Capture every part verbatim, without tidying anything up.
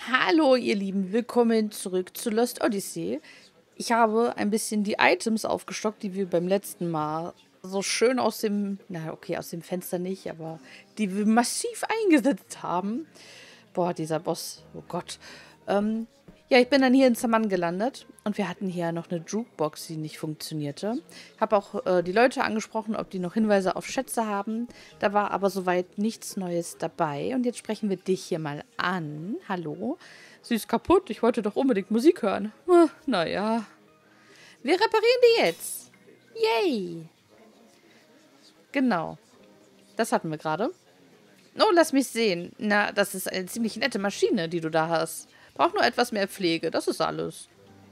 Hallo, ihr Lieben, willkommen zurück zu Lost Odyssey. Ich habe ein bisschen die Items aufgestockt, die wir beim letzten Mal so schön aus dem, na okay, aus dem Fenster nicht, aber die wir massiv eingesetzt haben. Boah, dieser Boss, oh Gott. Ähm, ja, ich bin dann hier in Zaman gelandet und wir hatten hier noch eine Jukebox, die nicht funktionierte. Habe auch äh, die Leute angesprochen, ob die noch Hinweise auf Schätze haben. Da war aber soweit nichts Neues dabei. Und jetzt sprechen wir dich hier mal an. Hallo? Sie ist kaputt, ich wollte doch unbedingt Musik hören. Ah, naja. Wir reparieren die jetzt. Yay. Genau. Das hatten wir gerade. Oh, lass mich sehen. Na, das ist eine ziemlich nette Maschine, die du da hast. Braucht nur etwas mehr Pflege, das ist alles.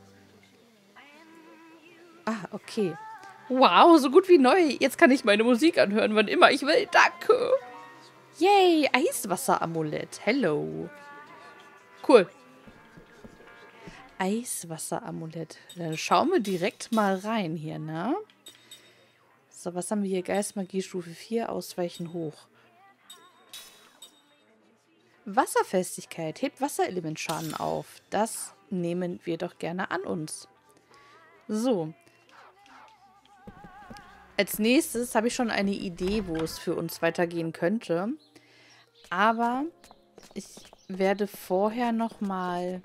Ah, okay. Wow, so gut wie neu. Jetzt kann ich meine Musik anhören, wann immer ich will. Danke. Yay, Eiswasseramulett. Hello. Cool. Eiswasseramulett. Dann schauen wir direkt mal rein hier, ne? So, was haben wir hier? Geistmagie Stufe vier, Ausweichen hoch. Wasserfestigkeit hebt Wasserelementschaden auf. Das nehmen wir doch gerne an uns. So. Als nächstes habe ich schon eine Idee, wo es für uns weitergehen könnte. Aber ich werde vorher noch mal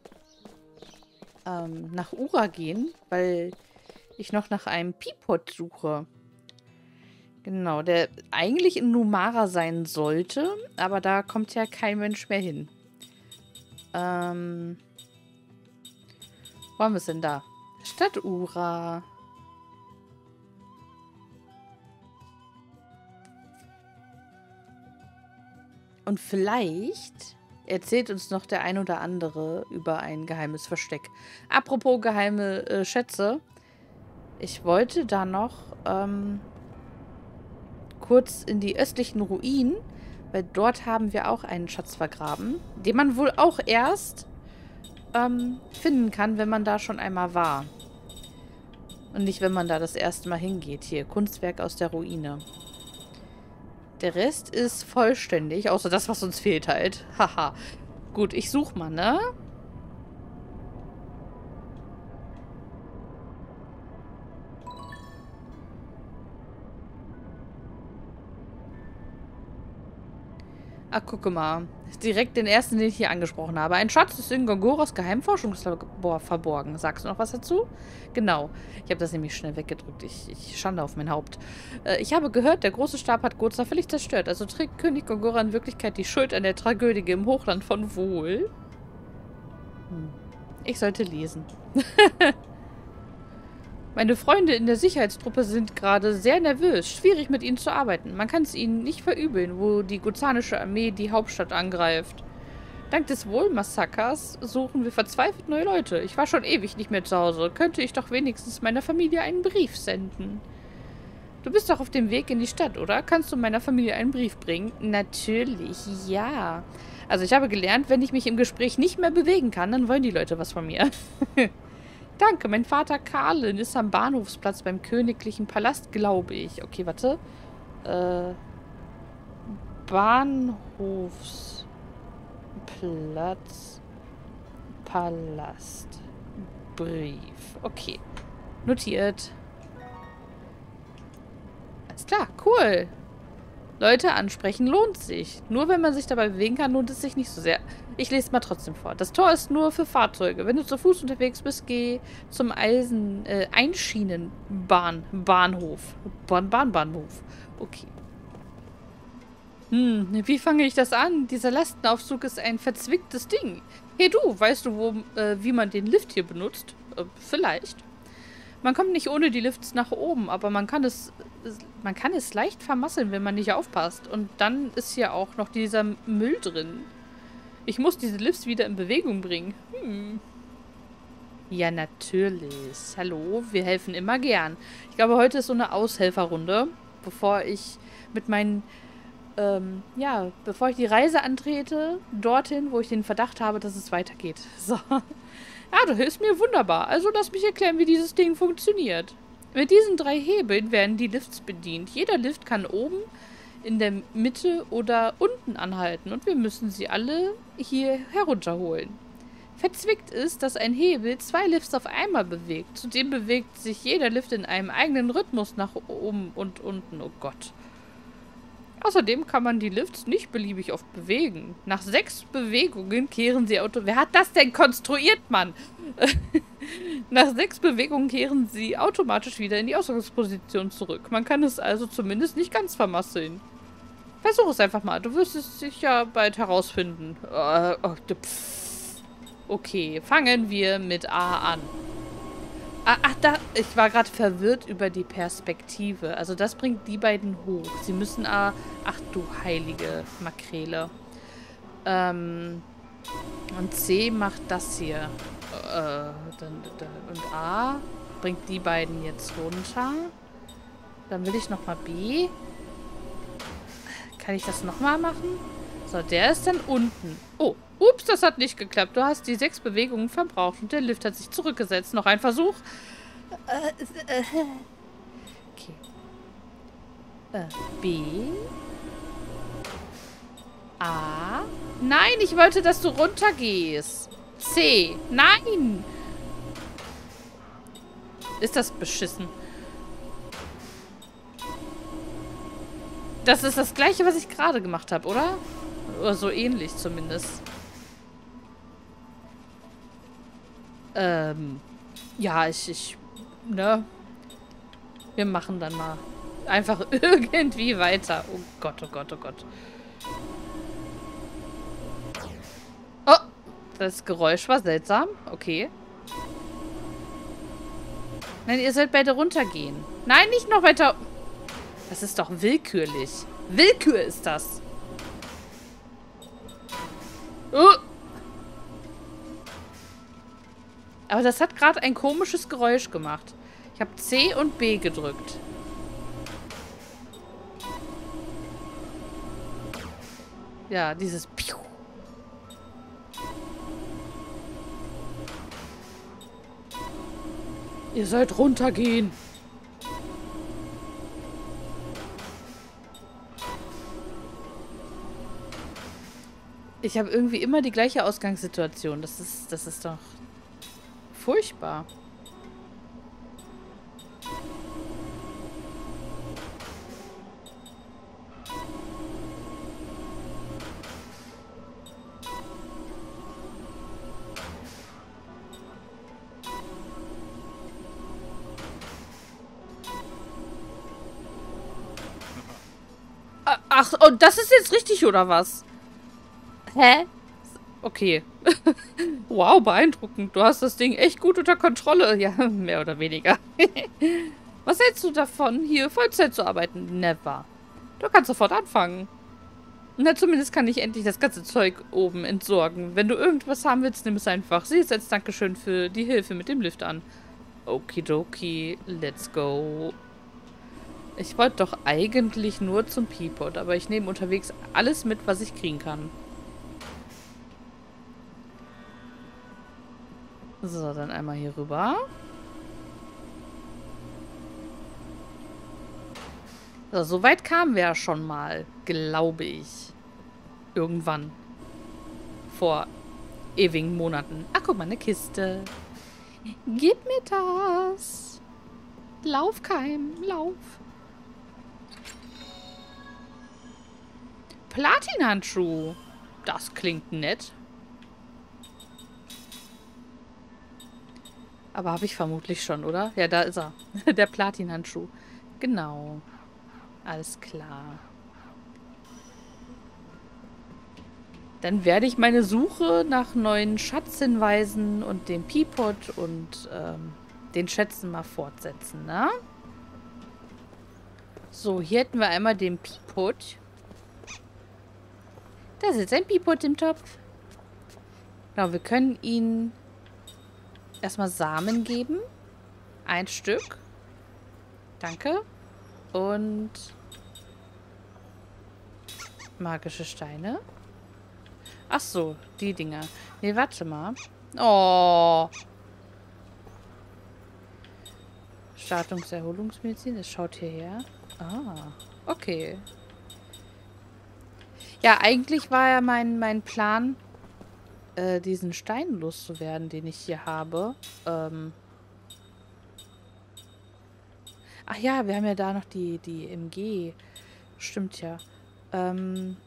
ähm, nach Ura gehen, weil ich noch nach einem Peapod suche. Genau, der eigentlich in Numara sein sollte, aber da kommt ja kein Mensch mehr hin. Ähm, wo haben wir es denn da? Stadt Ura. Und vielleicht erzählt uns noch der ein oder andere über ein geheimes Versteck. Apropos geheime äh, Schätze. Ich wollte da noch ähm, kurz in die östlichen Ruinen, weil dort haben wir auch einen Schatz vergraben, den man wohl auch erst ähm, finden kann, wenn man da schon einmal war. Und nicht, wenn man da das erste Mal hingeht. Hier, Kunstwerk aus der Ruine. Der Rest ist vollständig, außer das, was uns fehlt halt. Haha. Gut, ich suche mal, ne? Ach, gucke mal. Direkt den ersten, den ich hier angesprochen habe. Ein Schatz ist in Gongoras Geheimforschungslabor verborgen. Sagst du noch was dazu? Genau. Ich habe das nämlich schnell weggedrückt. Ich, ich schande auf mein Haupt. Äh, ich habe gehört, der große Stab hat Goza völlig zerstört. Also trägt König Gongora in Wirklichkeit die Schuld an der Tragödie im Hochland von Wohl. Hm. Ich sollte lesen. Meine Freunde in der Sicherheitstruppe sind gerade sehr nervös. Schwierig mit ihnen zu arbeiten. Man kann es ihnen nicht verübeln, wo die gozanische Armee die Hauptstadt angreift. Dank des Wohl-Massakers suchen wir verzweifelt neue Leute. Ich war schon ewig nicht mehr zu Hause. Könnte ich doch wenigstens meiner Familie einen Brief senden. Du bist doch auf dem Weg in die Stadt, oder? Kannst du meiner Familie einen Brief bringen? Natürlich, ja. Also ich habe gelernt, wenn ich mich im Gespräch nicht mehr bewegen kann, dann wollen die Leute was von mir. Danke, mein Vater Karlen ist am Bahnhofsplatz beim königlichen Palast, glaube ich. Okay, warte. Äh, Bahnhofsplatz, Palast, Brief. Okay, notiert. Alles klar, cool. Leute ansprechen lohnt sich. Nur wenn man sich dabei bewegen kann, lohnt es sich nicht so sehr. Ich lese mal trotzdem vor. Das Tor ist nur für Fahrzeuge. Wenn du zu Fuß unterwegs bist, geh zum Eisen, äh, Einschienenbahn, Bahnhof. Bahn, Bahnbahnhof. Okay. Hm, wie fange ich das an? Dieser Lastenaufzug ist ein verzwicktes Ding. Hey du, weißt du, wo, äh, wie man den Lift hier benutzt? Äh, vielleicht. Man kommt nicht ohne die Lifts nach oben, aber man kann es man kann es leicht vermasseln, wenn man nicht aufpasst. Und dann ist hier auch noch dieser Müll drin. Ich muss diese Lifts wieder in Bewegung bringen. Hm. Ja, natürlich. Hallo, wir helfen immer gern. Ich glaube, heute ist so eine Aushelferrunde, bevor ich mit meinen, ähm, ja, bevor ich die Reise antrete, dorthin, wo ich den Verdacht habe, dass es weitergeht. So. Ja, du hilfst mir wunderbar. Also lass mich erklären, wie dieses Ding funktioniert. Mit diesen drei Hebeln werden die Lifts bedient. Jeder Lift kann oben in der Mitte oder unten anhalten. Und wir müssen sie alle hier herunterholen. Verzwickt ist, dass ein Hebel zwei Lifts auf einmal bewegt. Zudem bewegt sich jeder Lift in einem eigenen Rhythmus nach oben und unten. Oh Gott. Außerdem kann man die Lifts nicht beliebig oft bewegen. Nach sechs Bewegungen kehren sie auto... Wer hat das denn konstruiert, Mann? Nach sechs Bewegungen kehren sie automatisch wieder in die Ausgangsposition zurück. Man kann es also zumindest nicht ganz vermasseln. Versuch es einfach mal. Du wirst es sicher bald herausfinden. Äh, oh, okay, fangen wir mit A an. Ah, ach, da, ich war gerade verwirrt über die Perspektive. Also das bringt die beiden hoch. Sie müssen A... Ach du heilige Makrele. Ähm, und C macht das hier. Äh, dann, dann, und A bringt die beiden jetzt runter. Dann will ich nochmal B. Kann ich das nochmal machen? So, der ist dann unten. Oh, ups, das hat nicht geklappt. Du hast die sechs Bewegungen verbraucht und der Lift hat sich zurückgesetzt. Noch ein Versuch. Äh, äh, okay. Äh, B. A. Nein, ich wollte, dass du runtergehst. C. Nein. Ist das beschissen? Das ist das Gleiche, was ich gerade gemacht habe, oder? Oder so ähnlich zumindest. Ähm. Ja, ich, ich... Ne? Wir machen dann mal einfach irgendwie weiter. Oh Gott, oh Gott, oh Gott. Oh! Das Geräusch war seltsam. Okay. Nein, ihr sollt beide runtergehen. Nein, nicht noch weiter... Das ist doch willkürlich. Willkür ist das. Oh. Aber das hat gerade ein komisches Geräusch gemacht. Ich habe C und B gedrückt. Ja, dieses Piu. Ihr sollt runtergehen. Ich habe irgendwie immer die gleiche Ausgangssituation. Das ist, das ist doch furchtbar. Ach, und das ist jetzt richtig, oder was? Hä? Okay. Wow, beeindruckend. Du hast das Ding echt gut unter Kontrolle. Ja, mehr oder weniger. Was hältst du davon, hier Vollzeit zu arbeiten? Never. Du kannst sofort anfangen. Na, zumindest kann ich endlich das ganze Zeug oben entsorgen. Wenn du irgendwas haben willst, nimm es einfach. Sieh es als Dankeschön für die Hilfe mit dem Lift an. Okidoki, let's go. Ich wollte doch eigentlich nur zum Peapod, aber ich nehme unterwegs alles mit, was ich kriegen kann. So, dann einmal hier rüber. So, so weit kamen wir ja schon mal, glaube ich. Irgendwann. Vor ewigen Monaten. Ach, guck mal, eine Kiste. Gib mir das. Lauf, Keim, lauf. Platinhandschuh. Das klingt nett. Aber habe ich vermutlich schon, oder? Ja, da ist er. Der Platinhandschuh. Genau. Alles klar. Dann werde ich meine Suche nach neuen Schatzhinweisen und dem Peapod und ähm, den Schätzen mal fortsetzen, ne? So, hier hätten wir einmal den Peapod. Da sitzt ein Peapod im Topf. Genau, wir können ihn erstmal Samen geben. Ein Stück. Danke. Und magische Steine. Ach so, die Dinger. Nee, warte mal. Oh. Startungserholungsmedizin, das schaut hierher. Ah, okay. Ja, eigentlich war ja mein, mein Plan, äh, diesen Stein loszuwerden, den ich hier habe. Ähm Ach ja, wir haben ja da noch die, die M G. Stimmt ja. Ähm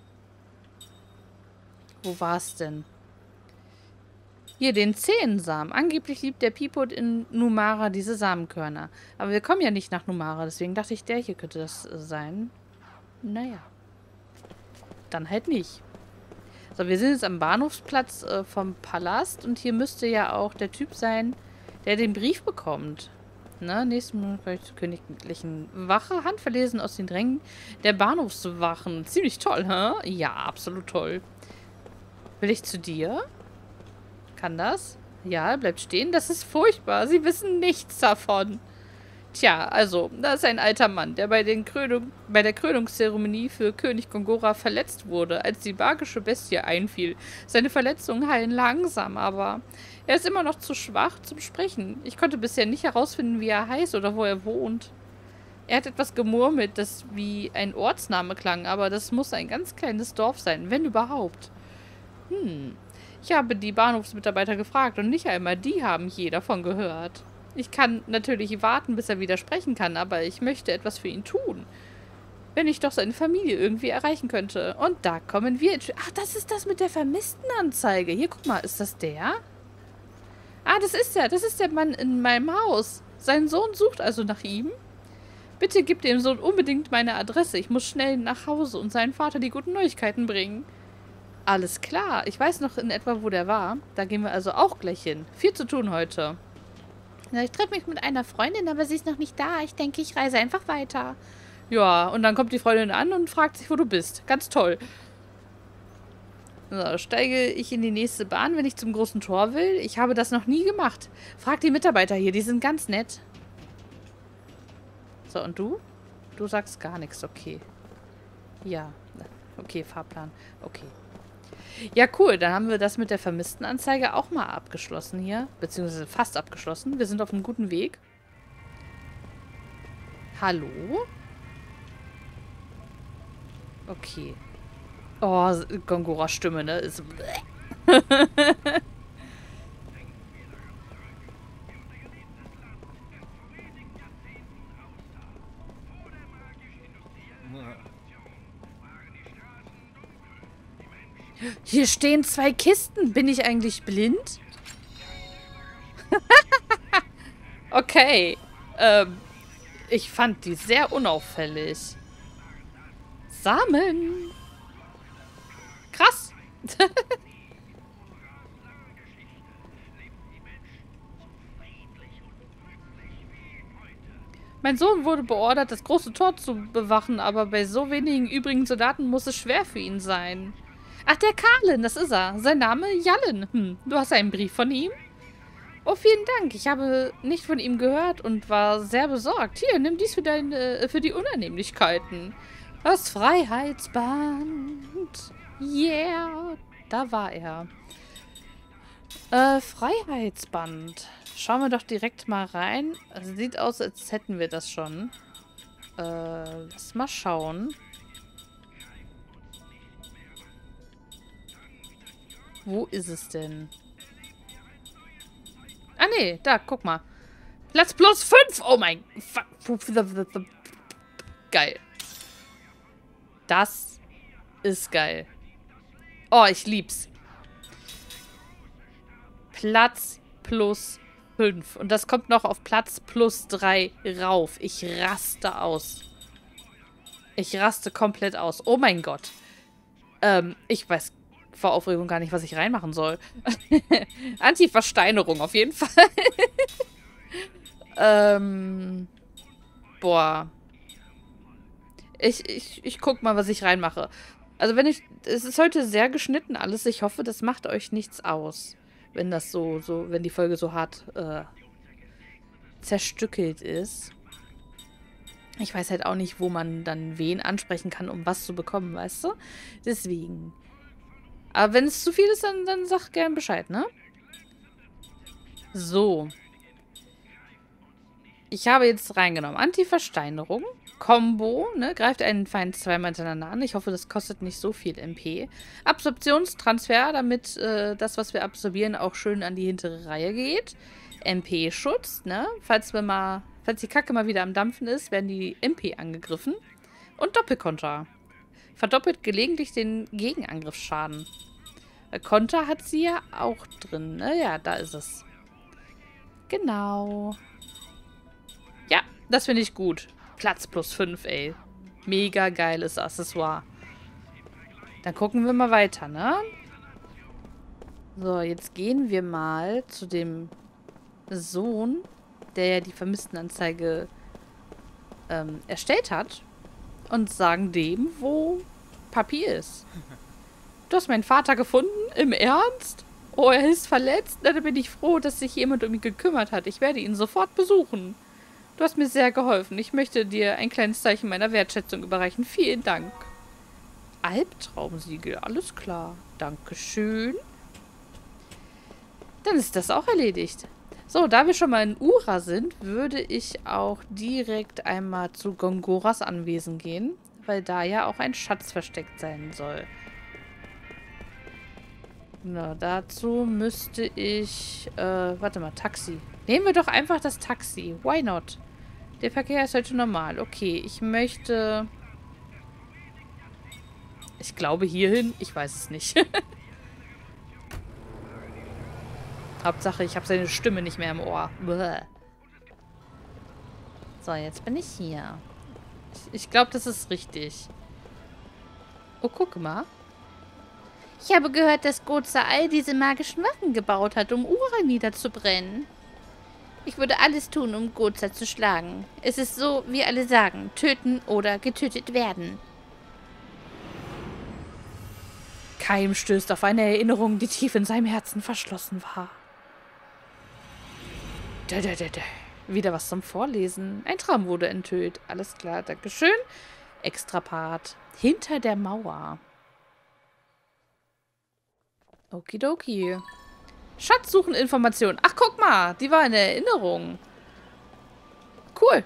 Wo war's denn? Hier, den Zehensamen. Angeblich liebt der Pipot in Numara diese Samenkörner. Aber wir kommen ja nicht nach Numara, deswegen dachte ich, der hier könnte das äh, sein. Naja. Dann halt nicht. So, wir sind jetzt am Bahnhofsplatz äh, vom Palast und hier müsste ja auch der Typ sein, der den Brief bekommt. Ne, nächsten Monat gleich zur königlichen Wache. Handverlesen aus den Drängen der Bahnhofswachen. Ziemlich toll, hä? Ja, absolut toll. Will ich zu dir? Kann das? Ja, bleibt stehen. Das ist furchtbar. Sie wissen nichts davon. Tja, also, da ist ein alter Mann, der bei, den Krönung, bei der Krönungszeremonie für König Gongora verletzt wurde, als die magische Bestie einfiel. Seine Verletzungen heilen langsam, aber er ist immer noch zu schwach zum Sprechen. Ich konnte bisher nicht herausfinden, wie er heißt oder wo er wohnt. Er hat etwas gemurmelt, das wie ein Ortsname klang, aber das muss ein ganz kleines Dorf sein, wenn überhaupt. Hm... Ich habe die Bahnhofsmitarbeiter gefragt und nicht einmal die haben je davon gehört. Ich kann natürlich warten, bis er wieder sprechen kann, aber ich möchte etwas für ihn tun. Wenn ich doch seine Familie irgendwie erreichen könnte. Und da kommen wir... Ach, das ist das mit der Vermisstenanzeige. Hier, guck mal, ist das der? Ah, das ist er. Das ist der Mann in meinem Haus. Sein Sohn sucht also nach ihm. Bitte gib dem Sohn unbedingt meine Adresse. Ich muss schnell nach Hause und seinen Vater die guten Neuigkeiten bringen. Alles klar. Ich weiß noch in etwa, wo der war. Da gehen wir also auch gleich hin. Viel zu tun heute. Ja, ich treffe mich mit einer Freundin, aber sie ist noch nicht da. Ich denke, ich reise einfach weiter. Ja, und dann kommt die Freundin an und fragt sich, wo du bist. Ganz toll. So, steige ich in die nächste Bahn, wenn ich zum großen Tor will? Ich habe das noch nie gemacht. Frag die Mitarbeiter hier, die sind ganz nett. So, und du? Du sagst gar nichts, okay. Ja, okay, Fahrplan. Okay. Ja, cool. Dann haben wir das mit der Vermisstenanzeige auch mal abgeschlossen hier. Beziehungsweise fast abgeschlossen. Wir sind auf einem guten Weg. Hallo? Okay. Oh, Gongoras Stimme, ne? Ist... Hier stehen zwei Kisten. Bin ich eigentlich blind? Okay. Ähm, ich fand die sehr unauffällig. Samen. Krass. Mein Sohn wurde beordert, das große Tor zu bewachen, aber bei so wenigen übrigen Soldaten muss es schwer für ihn sein. Ach, der Karlen, das ist er. Sein Name Jallen. Hm, du hast einen Brief von ihm? Oh, vielen Dank. Ich habe nicht von ihm gehört und war sehr besorgt. Hier, nimm dies für, deine, für die Unannehmlichkeiten. Das Freiheitsband. Yeah. Da war er. Äh, Freiheitsband. Schauen wir doch direkt mal rein. Also sieht aus, als hätten wir das schon. Äh, lass mal schauen. Wo ist es denn? Ah, nee, da, guck mal. Platz plus fünf. Oh mein... Geil. Das ist geil. Oh, ich lieb's. Platz plus fünf. Und das kommt noch auf Platz plus drei rauf. Ich raste aus. Ich raste komplett aus. Oh mein Gott. Ähm, ich weiß vor Aufregung gar nicht, was ich reinmachen soll. Anti-Versteinerung auf jeden Fall. ähm, boah. Ich, ich, ich guck mal, was ich reinmache. Also wenn ich... Es ist heute sehr geschnitten alles. Ich hoffe, das macht euch nichts aus. Wenn das so, so, wenn die Folge so hart äh, zerstückelt ist. Ich weiß halt auch nicht, wo man dann wen ansprechen kann, um was zu bekommen, weißt du? Deswegen. Aber wenn es zu viel ist, dann, dann sag gern Bescheid, ne? So. Ich habe jetzt reingenommen. Anti-Versteinerung. Combo, ne? Greift einen Feind zweimal hintereinander an. Ich hoffe, das kostet nicht so viel M P. Absorptionstransfer, damit äh, das, was wir absorbieren, auch schön an die hintere Reihe geht. M P-Schutz, ne? Falls wir mal, falls die Kacke mal wieder am Dampfen ist, werden die M P angegriffen. Und Doppelkonter. Verdoppelt gelegentlich den Gegenangriffsschaden. Konter hat sie ja auch drin, ne? Ja, da ist es. Genau. Ja, das finde ich gut. Platz plus fünf, ey. Mega geiles Accessoire. Dann gucken wir mal weiter, ne? So, jetzt gehen wir mal zu dem Sohn, der ja die Vermisstenanzeige ähm, erstellt hat. Und sagen dem, wo Papi ist. Du hast meinen Vater gefunden? Im Ernst? Oh, er ist verletzt? Na, da bin ich froh, dass sich jemand um ihn gekümmert hat. Ich werde ihn sofort besuchen. Du hast mir sehr geholfen. Ich möchte dir ein kleines Zeichen meiner Wertschätzung überreichen. Vielen Dank. Albtraumsiegel, alles klar. Dankeschön. Dann ist das auch erledigt. So, da wir schon mal in Ura sind, würde ich auch direkt einmal zu Gongoras Anwesen gehen, weil da ja auch ein Schatz versteckt sein soll. Na, dazu müsste ich... Äh, warte mal, Taxi. Nehmen wir doch einfach das Taxi. Why not? Der Verkehr ist heute normal. Okay, ich möchte... Ich glaube hierhin. Ich weiß es nicht. Hauptsache, ich habe seine Stimme nicht mehr im Ohr. Bäh. So, jetzt bin ich hier. Ich, ich glaube, das ist richtig. Oh, guck mal. Ich habe gehört, dass Goza all diese magischen Waffen gebaut hat, um Ura niederzubrennen. Ich würde alles tun, um Goza zu schlagen. Es ist so, wie alle sagen, töten oder getötet werden. Kaim stößt auf eine Erinnerung, die tief in seinem Herzen verschlossen war. Da, da, da, da. Wieder was zum Vorlesen. Ein Traum wurde enthüllt. Alles klar, dankeschön. Extra Part. Hinter der Mauer. Okidoki. Schatzsuchen Informationen. Ach, guck mal. Die war eine Erinnerung. Cool.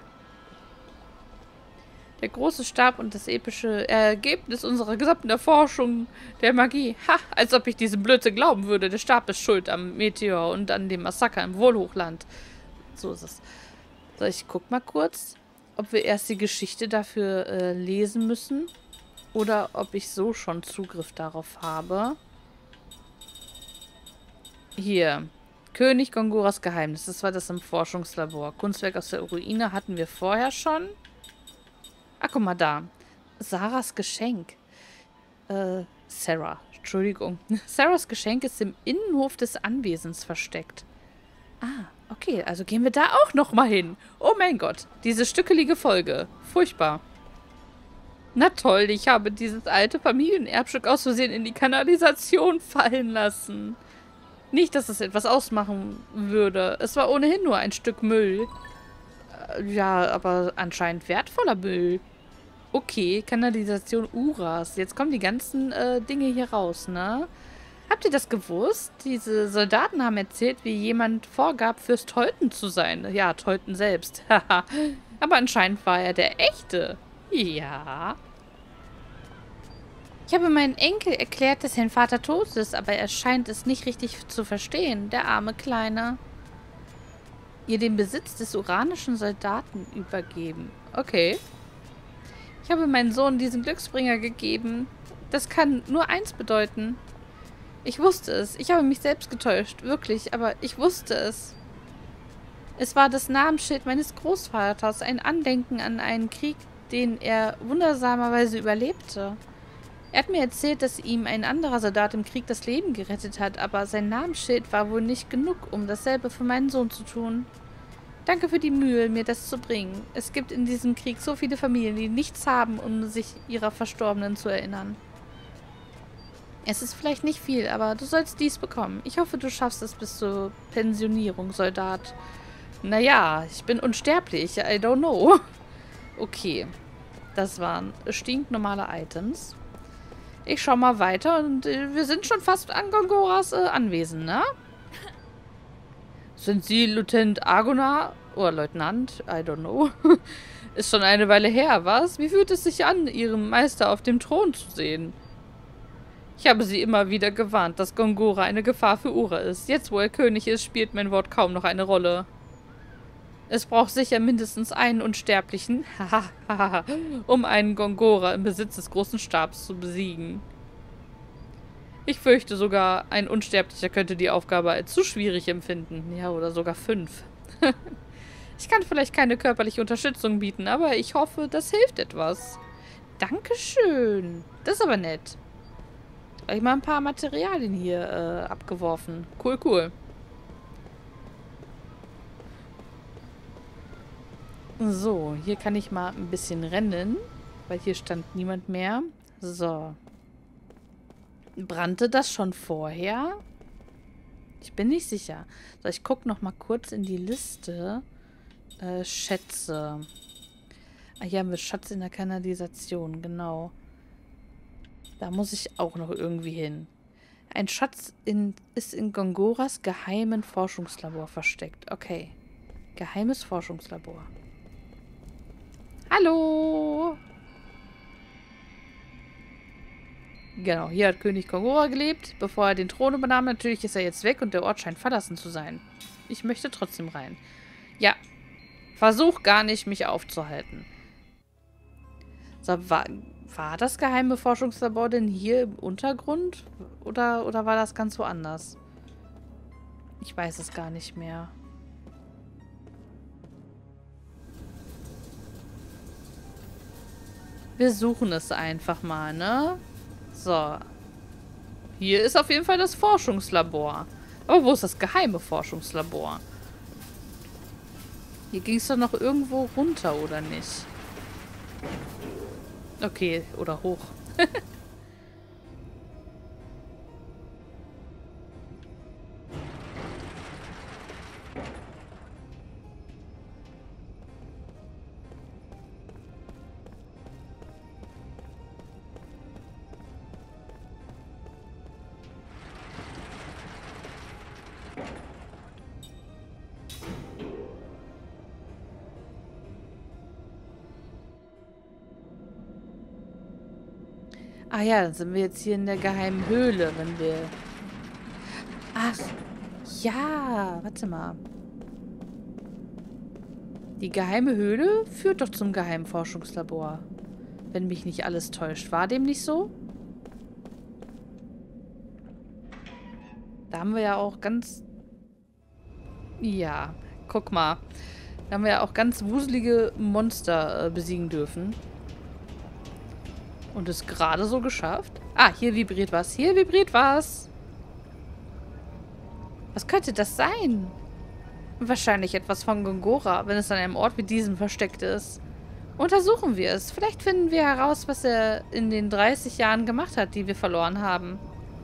Der große Stab und das epische Ergebnis unserer gesamten Erforschung der Magie. Ha, als ob ich diesem Blödsinn glauben würde. Der Stab ist schuld am Meteor und an dem Massaker im Wohlhochland. So ist es. So, ich guck mal kurz, ob wir erst die Geschichte dafür äh, lesen müssen. Oder ob ich so schon Zugriff darauf habe. Hier. König Gongoras Geheimnis. Das war das im Forschungslabor. Kunstwerk aus der Ruine hatten wir vorher schon. Ach, guck mal da. Sarahs Geschenk. Äh, Sarah. Entschuldigung. Sarahs Geschenk ist im Innenhof des Anwesens versteckt. Ah, okay. Also gehen wir da auch noch mal hin. Oh mein Gott. Diese stückelige Folge. Furchtbar. Na toll, ich habe dieses alte Familienerbstück aus Versehen in die Kanalisation fallen lassen. Nicht, dass es etwas ausmachen würde. Es war ohnehin nur ein Stück Müll. Äh, ja, aber anscheinend wertvoller Müll. Okay, Kanalisation Uras. Jetzt kommen die ganzen äh, Dinge hier raus, ne? Habt ihr das gewusst? Diese Soldaten haben erzählt, wie jemand vorgab, Fürst Tolten zu sein. Ja, Tolten selbst. Haha. Aber anscheinend war er der Echte. Ja. Ich habe meinem Enkel erklärt, dass sein Vater tot ist, aber er scheint es nicht richtig zu verstehen, der arme Kleine. Ihr den Besitz des uranischen Soldaten übergeben. Okay. Ich habe meinem Sohn diesen Glücksbringer gegeben. Das kann nur eins bedeuten. Ich wusste es. Ich habe mich selbst getäuscht. Wirklich, aber ich wusste es. Es war das Namensschild meines Großvaters. Ein Andenken an einen Krieg, den er wundersamerweise überlebte. Er hat mir erzählt, dass ihm ein anderer Soldat im Krieg das Leben gerettet hat, aber sein Namensschild war wohl nicht genug, um dasselbe für meinen Sohn zu tun. Danke für die Mühe, mir das zu bringen. Es gibt in diesem Krieg so viele Familien, die nichts haben, um sich ihrer Verstorbenen zu erinnern. Es ist vielleicht nicht viel, aber du sollst dies bekommen. Ich hoffe, du schaffst es bis zur Pensionierung, Soldat. Naja, ich bin unsterblich. I don't know. Okay. Das waren stinknormale Items. Ich schau mal weiter und äh, wir sind schon fast an Gongoras äh, Anwesen, ne? Sind Sie Lieutenant Argona? Oder Leutnant, I don't know. Ist schon eine Weile her, was? Wie fühlt es sich an, ihren Meister auf dem Thron zu sehen? Ich habe sie immer wieder gewarnt, dass Gongora eine Gefahr für Ura ist. Jetzt, wo er König ist, spielt mein Wort kaum noch eine Rolle. Es braucht sicher mindestens einen Unsterblichen, um einen Gongora im Besitz des großen Stabs zu besiegen. Ich fürchte sogar, ein Unsterblicher könnte die Aufgabe als zu schwierig empfinden. Ja, oder sogar fünf. Ich kann vielleicht keine körperliche Unterstützung bieten, aber ich hoffe, das hilft etwas. Dankeschön. Das ist aber nett. Gleich mal ein paar Materialien hier äh, abgeworfen. Cool, cool. So, hier kann ich mal ein bisschen rennen, weil hier stand niemand mehr. So. Brannte das schon vorher? Ich bin nicht sicher. So, ich gucke noch mal kurz in die Liste. Äh, Schätze. Ah, hier haben wir Schatz in der Kanalisation, genau. Da muss ich auch noch irgendwie hin. Ein Schatz in, ist in Gongoras geheimen Forschungslabor versteckt. Okay. Geheimes Forschungslabor. Hallo! Genau, hier hat König Gongora gelebt, bevor er den Thron übernahm. Natürlich ist er jetzt weg und der Ort scheint verlassen zu sein. Ich möchte trotzdem rein. Ja, versuch gar nicht, mich aufzuhalten. So, war, war das geheime Forschungslabor denn hier im Untergrund? Oder, oder war das ganz woanders? Ich weiß es gar nicht mehr. Wir suchen es einfach mal, ne? So. Hier ist auf jeden Fall das Forschungslabor. Aber wo ist das geheime Forschungslabor? Hier ging es doch noch irgendwo runter, oder nicht? Okay, oder hoch. Ah ja, dann sind wir jetzt hier in der geheimen Höhle, wenn wir... Ach, ja, warte mal. Die geheime Höhle führt doch zum geheimen Forschungslabor. Wenn mich nicht alles täuscht. War dem nicht so? Da haben wir ja auch ganz... Ja, guck mal. Da haben wir ja auch ganz wuselige Monster äh, besiegen dürfen. Und es gerade so geschafft. Ah, hier vibriert was. Hier vibriert was. Was könnte das sein? Wahrscheinlich etwas von Gongora, wenn es an einem Ort wie diesem versteckt ist. Untersuchen wir es. Vielleicht finden wir heraus, was er in den dreißig Jahren gemacht hat, die wir verloren haben.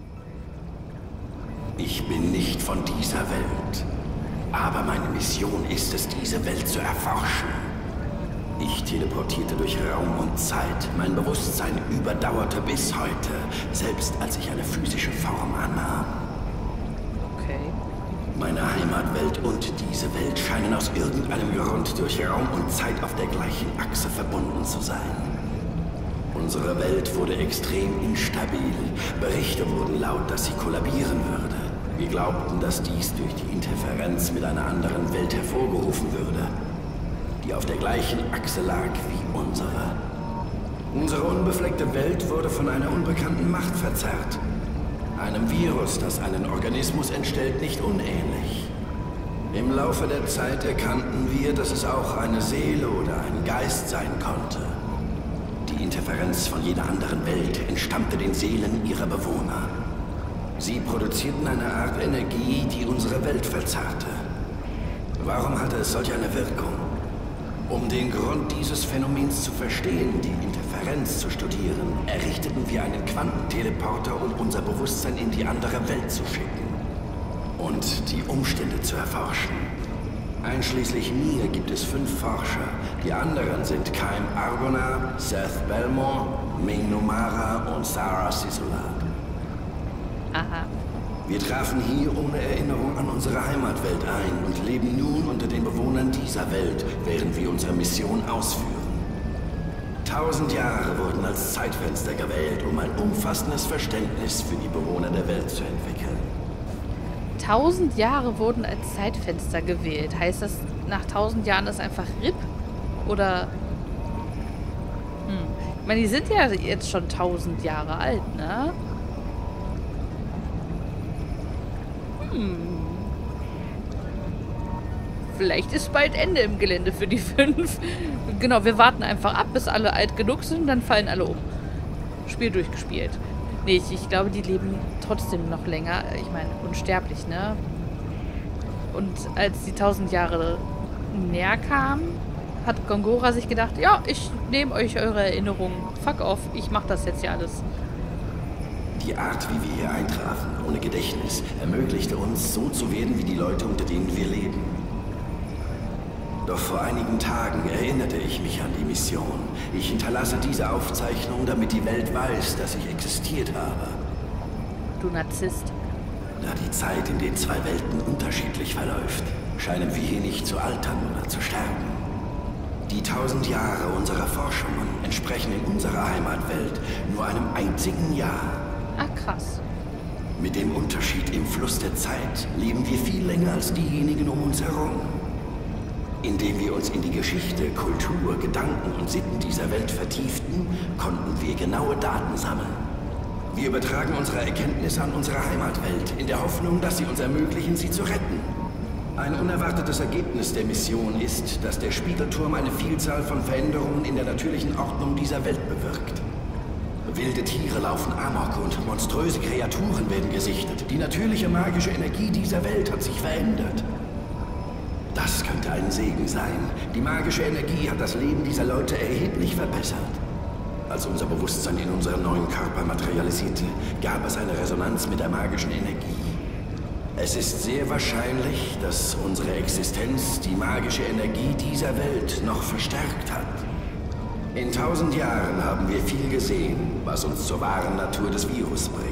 Ich bin nicht von dieser Welt. Aber meine Mission ist es, diese Welt zu erforschen. Ich teleportierte durch Raum und Zeit. Mein Bewusstsein überdauerte bis heute, selbst als ich eine physische Form annahm. Okay. Meine Heimatwelt und diese Welt scheinen aus irgendeinem Grund durch Raum und Zeit auf der gleichen Achse verbunden zu sein. Unsere Welt wurde extrem instabil. Berichte wurden laut, dass sie kollabieren würde. Wir glaubten, dass dies durch die Interferenz mit einer anderen Welt hervorgerufen würde, die auf der gleichen Achse lag wie unsere. Unsere unbefleckte Welt wurde von einer unbekannten Macht verzerrt. Einem Virus, das einen Organismus entstellt, nicht unähnlich. Im Laufe der Zeit erkannten wir, dass es auch eine Seele oder ein Geist sein konnte. Die Interferenz von jeder anderen Welt entstammte den Seelen ihrer Bewohner. Sie produzierten eine Art Energie, die unsere Welt verzerrte. Warum hatte es solch eine Wirkung? Um den Grund dieses Phänomens zu verstehen, die Interferenz zu studieren, errichteten wir einen Quantenteleporter, um unser Bewusstsein in die andere Welt zu schicken und die Umstände zu erforschen. Einschließlich mir gibt es fünf Forscher. Die anderen sind Kaim Arbona, Seth Belmore, Ming Numara und Sarah Sisola. Aha. Wir trafen hier ohne Erinnerung an unsere Heimatwelt ein und leben nun unter den Bewohnern dieser Welt, während wir unsere Mission ausführen. Tausend Jahre wurden als Zeitfenster gewählt, um ein umfassendes Verständnis für die Bewohner der Welt zu entwickeln. Tausend Jahre wurden als Zeitfenster gewählt. Heißt das, nach tausend Jahren ist einfach R I P? Oder... Hm. Ich meine, die sind ja jetzt schon tausend Jahre alt, ne? Hm. Vielleicht ist bald Ende im Gelände für die fünf. Genau, wir warten einfach ab, bis alle alt genug sind und dann fallen alle um. Spiel durchgespielt. Nee, ich, ich glaube, die leben trotzdem noch länger. Ich meine, unsterblich, ne? Und als die tausend Jahre näher kamen, hat Gongora sich gedacht, ja, ich nehme euch eure Erinnerungen. Fuck off, ich mach das jetzt ja alles. Die Art, wie wir hier eintrafen, ohne Gedächtnis, ermöglichte uns, so zu werden wie die Leute, unter denen wir leben. Doch vor einigen Tagen erinnerte ich mich an die Mission. Ich hinterlasse diese Aufzeichnung, damit die Welt weiß, dass ich existiert habe. Du Narzisst. Da die Zeit in den zwei Welten unterschiedlich verläuft, scheinen wir hier nicht zu altern oder zu sterben. Die tausend Jahre unserer Forschungen entsprechen in unserer Heimatwelt nur einem einzigen Jahr. Ach, krass. Mit dem Unterschied im Fluss der Zeit leben wir viel länger als diejenigen um uns herum. Indem wir uns in die Geschichte, Kultur, Gedanken und Sitten dieser Welt vertieften, konnten wir genaue Daten sammeln. Wir übertragen unsere Erkenntnisse an unsere Heimatwelt, in der Hoffnung, dass sie uns ermöglichen, sie zu retten. Ein unerwartetes Ergebnis der Mission ist, dass der Spiegelturm eine Vielzahl von Veränderungen in der natürlichen Ordnung dieser Welt bewirkt. Wilde Tiere laufen amok und monströse Kreaturen werden gesichtet. Die natürliche magische Energie dieser Welt hat sich verändert. Das könnte ein Segen sein. Die magische Energie hat das Leben dieser Leute erheblich verbessert. Als unser Bewusstsein in unseren neuen Körper materialisierte, gab es eine Resonanz mit der magischen Energie. Es ist sehr wahrscheinlich, dass unsere Existenz die magische Energie dieser Welt noch verstärkt hat. In tausend Jahren haben wir viel gesehen, was uns zur wahren Natur des Virus bringt.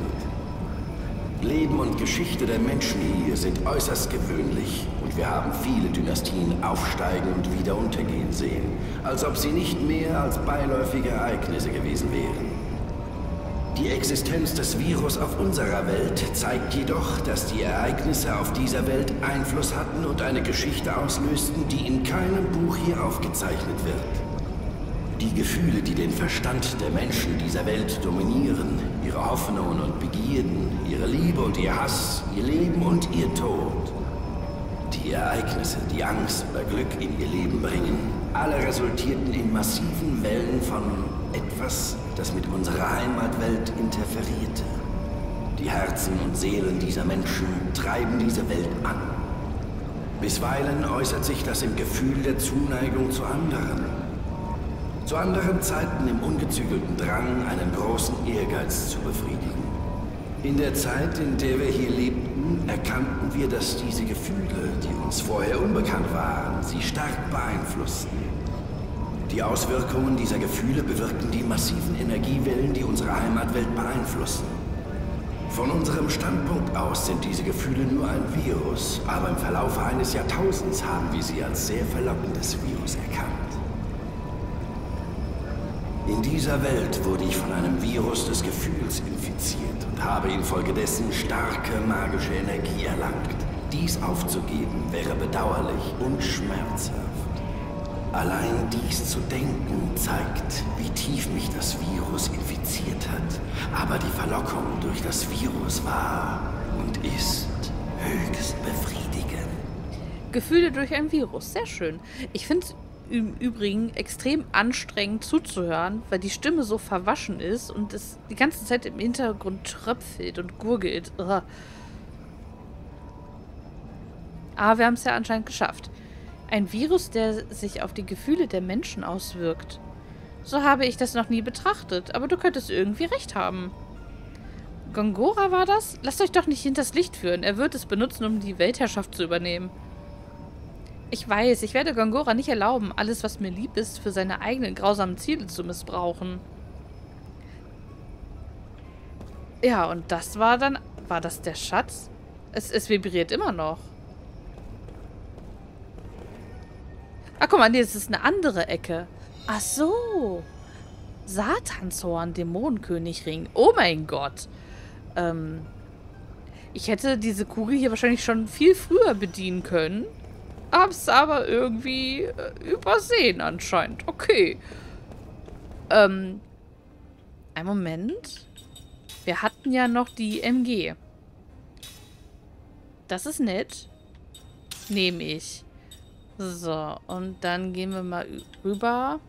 Leben und Geschichte der Menschen hier sind äußerst gewöhnlich und wir haben viele Dynastien aufsteigen und wieder untergehen sehen, als ob sie nicht mehr als beiläufige Ereignisse gewesen wären. Die Existenz des Virus auf unserer Welt zeigt jedoch, dass die Ereignisse auf dieser Welt Einfluss hatten und eine Geschichte auslösten, die in keinem Buch hier aufgezeichnet wird. Die Gefühle, die den Verstand der Menschen dieser Welt dominieren, ihre Hoffnungen und Begierden, ihre Liebe und ihr Hass, ihr Leben und ihr Tod. Die Ereignisse, die Angst oder Glück in ihr Leben bringen, alle resultierten in massiven Wellen von etwas, das mit unserer Heimatwelt interferierte. Die Herzen und Seelen dieser Menschen treiben diese Welt an. Bisweilen äußert sich das im Gefühl der Zuneigung zu anderen. Zu anderen Zeiten im ungezügelten Drang, einen großen Ehrgeiz zu befriedigen. In der Zeit, in der wir hier lebten, erkannten wir, dass diese Gefühle, die uns vorher unbekannt waren, sie stark beeinflussten. Die Auswirkungen dieser Gefühle bewirkten die massiven Energiewellen, die unsere Heimatwelt beeinflussen. Von unserem Standpunkt aus sind diese Gefühle nur ein Virus, aber im Verlauf eines Jahrtausends haben wir sie als sehr verlockendes Virus erkannt. In dieser Welt wurde ich von einem Virus des Gefühls infiziert und habe infolgedessen starke magische Energie erlangt. Dies aufzugeben wäre bedauerlich und schmerzhaft. Allein dies zu denken zeigt, wie tief mich das Virus infiziert hat. Aber die Verlockung durch das Virus war und ist höchst befriedigend. Gefühle durch ein Virus, sehr schön. Ich finde es im Übrigen extrem anstrengend zuzuhören, weil die Stimme so verwaschen ist und es die ganze Zeit im Hintergrund tröpfelt und gurgelt. Ugh. Aber wir haben es ja anscheinend geschafft. Ein Virus, der sich auf die Gefühle der Menschen auswirkt. So habe ich das noch nie betrachtet, aber du könntest irgendwie recht haben. Gongora war das? Lasst euch doch nicht hinters Licht führen. Er wird es benutzen, um die Weltherrschaft zu übernehmen. Ich weiß, ich werde Gongora nicht erlauben, alles, was mir lieb ist, für seine eigenen grausamen Ziele zu missbrauchen. Ja, und das war dann War das der Schatz? Es, es vibriert immer noch. Ah, guck mal, nee, das ist eine andere Ecke. Ach so. Satanshorn, Dämonenkönigring. Oh mein Gott. Ähm, ich hätte diese Kugel hier wahrscheinlich schon viel früher bedienen können. Hab's aber irgendwie äh, übersehen anscheinend. Okay. Ähm, ein Moment. Wir hatten ja noch die M G. Das ist nett. Nehme ich. So, und dann gehen wir mal rüber.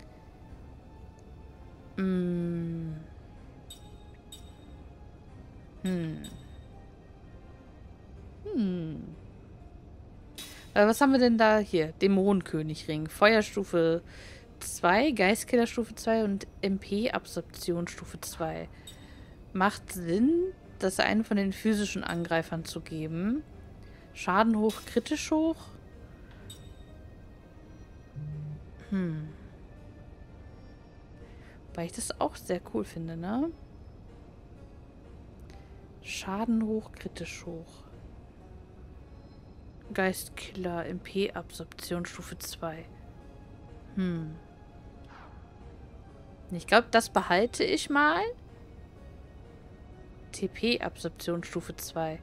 Hm. Hm. Hm. Äh, was haben wir denn da hier? Dämonenkönigring. Feuerstufe zwei, Geistkiller Stufe zwei und M P-Absorption Stufe zwei. Macht Sinn, das einen von den physischen Angreifern zu geben. Schaden hoch, kritisch hoch. Hm. Weil ich das auch sehr cool finde, ne? Schaden hoch, kritisch hoch. Geistkiller, M P-Absorption Stufe zwei. Hm. Ich glaube, das behalte ich mal. T P-Absorption Stufe zwei.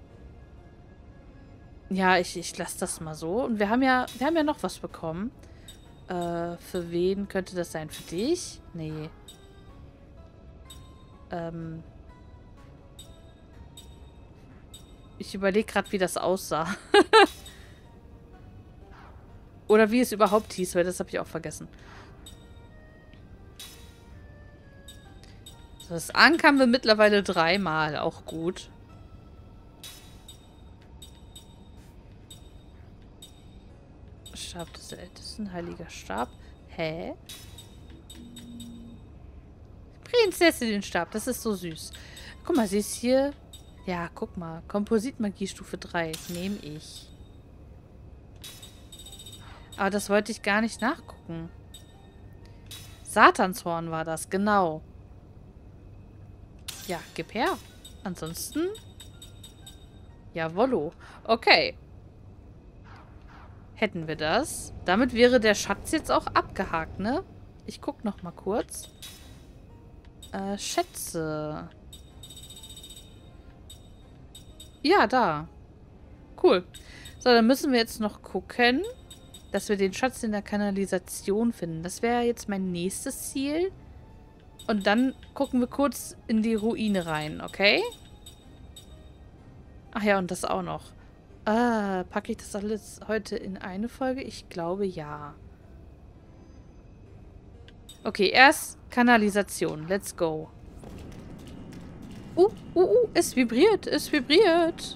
Ja, ich, ich lasse das mal so. Und wir haben ja, wir haben ja noch was bekommen. Äh, für wen könnte das sein? Für dich? Nee. Ähm. Ich überlege gerade, wie das aussah. Oder wie es überhaupt hieß, weil das habe ich auch vergessen. So, das Ankh haben wir mittlerweile dreimal. Auch gut. Stab des Ältesten, heiliger Stab. Hä? Prinzessin den Stab, das ist so süß. Guck mal, sie ist hier. Ja, guck mal. Kompositmagie Stufe drei. Nehme ich. Aber das wollte ich gar nicht nachgucken. Satanshorn war das, genau. Ja, gib her. Ansonsten. Jawollo. Okay. Hätten wir das. Damit wäre der Schatz jetzt auch abgehakt, ne? Ich guck noch mal kurz. Äh, Schätze. Ja, da. Cool. So, dann müssen wir jetzt noch gucken, dass wir den Schatz in der Kanalisation finden. Das wäre jetzt mein nächstes Ziel. Und dann gucken wir kurz in die Ruine rein, okay? Ach ja, und das auch noch. Ah, packe ich das alles heute in eine Folge? Ich glaube, ja. Okay, erst Kanalisation. Let's go. Uh, uh, uh, es vibriert, es vibriert.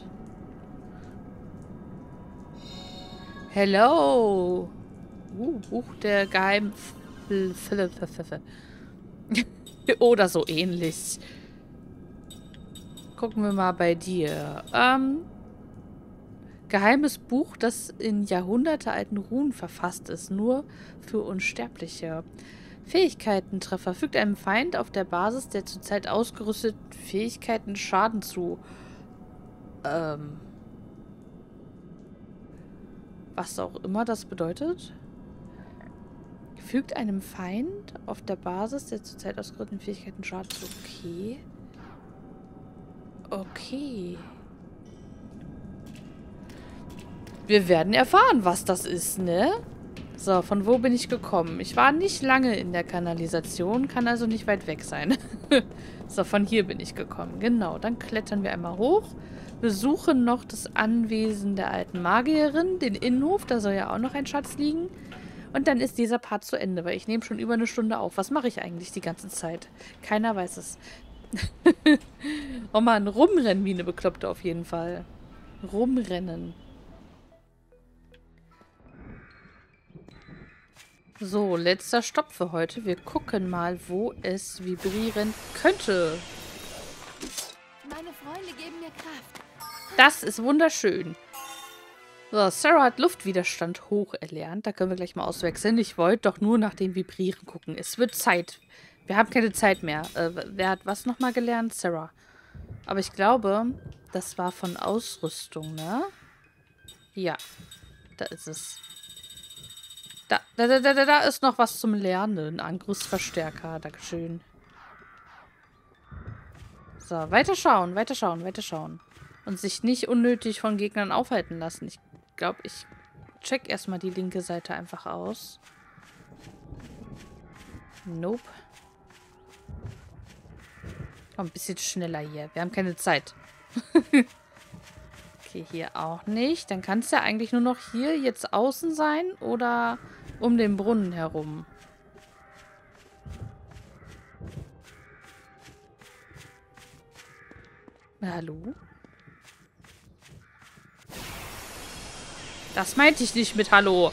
Hello. Uh, Buch der Geheim... Oder so ähnlich. Gucken wir mal bei dir. Ähm, geheimes Buch, das in jahrhundertealten Runen verfasst ist. Nur für Unsterbliche. Fähigkeitentreffer. Fügt einem Feind auf der Basis der zurzeit ausgerüsteten Fähigkeiten Schaden zu. Ähm... Was auch immer das bedeutet. Fügt einem Feind auf der Basis der zurzeit ausgerüsteten Fähigkeiten Schaden zu. Okay. Okay. Wir werden erfahren, was das ist, ne? So, von wo bin ich gekommen? Ich war nicht lange in der Kanalisation, kann also nicht weit weg sein. So, von hier bin ich gekommen. Genau, dann klettern wir einmal hoch. Besuchen noch das Anwesen der alten Magierin, den Innenhof, da soll ja auch noch ein Schatz liegen. Und dann ist dieser Part zu Ende, weil ich nehme schon über eine Stunde auf. Was mache ich eigentlich die ganze Zeit? Keiner weiß es. Oh Mann, rumrennen wie eine Bekloppte auf jeden Fall. Rumrennen. So, letzter Stopp für heute. Wir gucken mal, wo es vibrieren könnte. Meine Freunde geben mir Kraft. Das ist wunderschön. So, Sarah hat Luftwiderstand hoch erlernt. Da können wir gleich mal auswechseln. Ich wollte doch nur nach dem Vibrieren gucken. Es wird Zeit. Wir haben keine Zeit mehr. Äh, wer hat was nochmal gelernt? Sarah. Aber ich glaube, das war von Ausrüstung, ne? Ja. Da ist es. Da, da, da, da, da ist noch was zum Lernen. Angriffsverstärker. Dankeschön. So, weiterschauen, weiterschauen, weiterschauen. Und sich nicht unnötig von Gegnern aufhalten lassen. Ich glaube, ich check erstmal die linke Seite einfach aus. Nope. Komm, ein bisschen schneller hier. Wir haben keine Zeit. Okay, hier auch nicht. Dann kann es ja eigentlich nur noch hier jetzt außen sein oder um den Brunnen herum. Na, hallo? Das meinte ich nicht mit Hallo.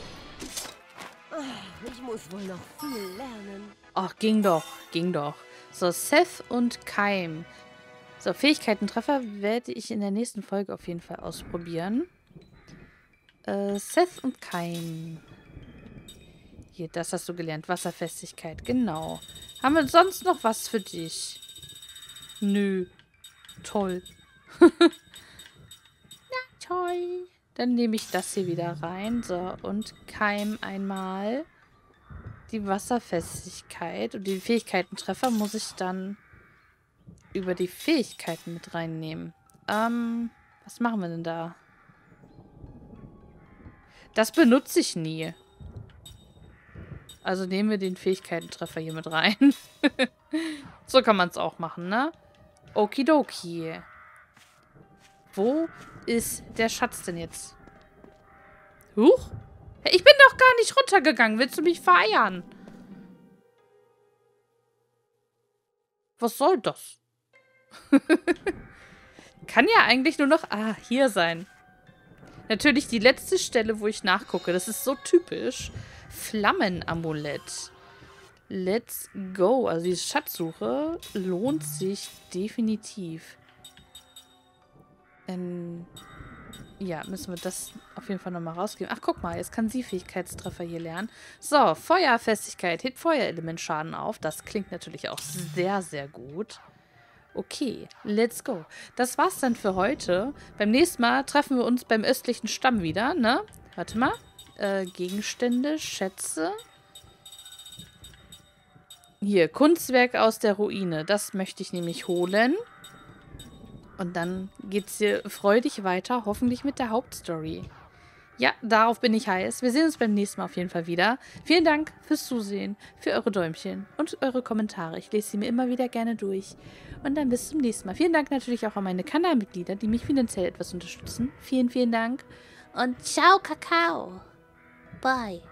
Ich muss wohl noch viel lernen. Ach, ging doch. Ging doch. So, Seth und Keim. So, Fähigkeitentreffer werde ich in der nächsten Folge auf jeden Fall ausprobieren. Äh, Seth und Keim. Hier, das hast du gelernt. Wasserfestigkeit, genau. Haben wir sonst noch was für dich? Nö. Toll. Na, toll. Dann nehme ich das hier wieder rein. So, und Keim einmal. Die Wasserfestigkeit und die Fähigkeitentreffer muss ich dann über die Fähigkeiten mit reinnehmen. Ähm, was machen wir denn da? Das benutze ich nie. Also nehmen wir den Fähigkeitentreffer hier mit rein. So kann man es auch machen, ne? Okidoki. Wo ist der Schatz denn jetzt? Huch? Ich bin doch gar nicht runtergegangen. Willst du mich vereiern? Was soll das? Kann ja eigentlich nur noch... Ah, hier sein. Natürlich die letzte Stelle, wo ich nachgucke. Das ist so typisch. Flammenamulett. Let's go. Also die Schatzsuche lohnt sich definitiv. Ähm... Ja, müssen wir das auf jeden Fall nochmal rausgeben. Ach, guck mal, jetzt kann sie Fähigkeitstreffer hier lernen. So, Feuerfestigkeit, hebt Feuerelement-Schaden auf. Das klingt natürlich auch sehr, sehr gut. Okay, let's go. Das war's dann für heute. Beim nächsten Mal treffen wir uns beim östlichen Stamm wieder, ne? Warte mal. Äh, Gegenstände, Schätze. Hier, Kunstwerk aus der Ruine. Das möchte ich nämlich holen. Und dann geht's hier freudig weiter, hoffentlich mit der Hauptstory. Ja, darauf bin ich heiß. Wir sehen uns beim nächsten Mal auf jeden Fall wieder. Vielen Dank fürs Zusehen, für eure Däumchen und eure Kommentare. Ich lese sie mir immer wieder gerne durch. Und dann bis zum nächsten Mal. Vielen Dank natürlich auch an meine Kanalmitglieder, die mich finanziell etwas unterstützen. Vielen, vielen Dank. Und ciao, Kakao. Bye.